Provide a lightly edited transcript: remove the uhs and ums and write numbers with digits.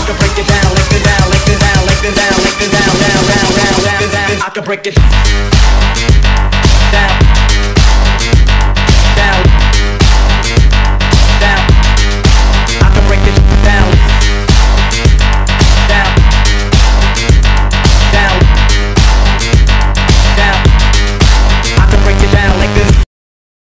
can break it down, lick it down, lick it down, lick it down, lick it down, down, down, down, down, down. I can break it down.